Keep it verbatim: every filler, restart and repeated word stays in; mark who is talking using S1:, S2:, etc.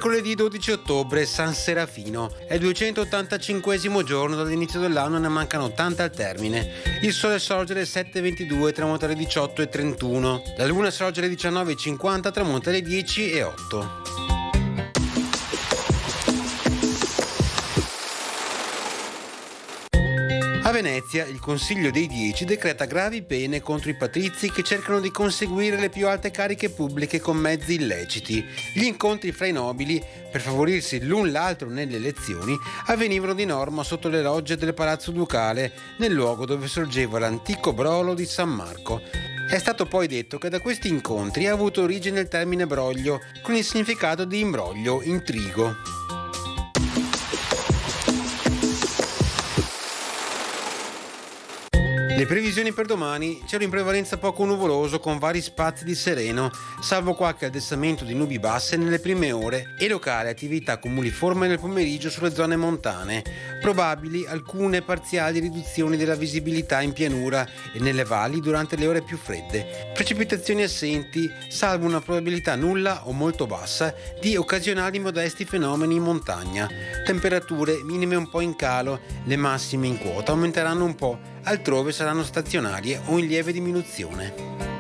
S1: Mercoledì dodici ottobre, San Serafino. È il duecentottantacinquesimo giorno dall'inizio dell'anno, ne mancano ottanta al termine. Il sole sorge alle sette e ventidue, tramonta alle diciotto e trentuno. La luna sorge alle diciannove e cinquanta, tramonta alle dieci e otto. A Venezia il Consiglio dei Dieci decreta gravi pene contro i patrizi che cercano di conseguire le più alte cariche pubbliche con mezzi illeciti. Gli incontri fra i nobili, per favorirsi l'un l'altro nelle elezioni, avvenivano di norma sotto le logge del Palazzo Ducale, nel luogo dove sorgeva l'antico brolo di San Marco. È stato poi detto che da questi incontri ha avuto origine il termine broglio, con il significato di imbroglio, intrigo. Le previsioni per domani: cielo in prevalenza poco nuvoloso con vari spazi di sereno, salvo qualche addessamento di nubi basse nelle prime ore e locale attività cumuliforme nel pomeriggio sulle zone montane. Probabili alcune parziali riduzioni della visibilità in pianura e nelle valli durante le ore più fredde. Precipitazioni assenti, salvo una probabilità nulla o molto bassa di occasionali modesti fenomeni in montagna. Temperature minime un po' in calo, le massime in quota aumenteranno un po', altrove saranno stazionarie o in lieve diminuzione.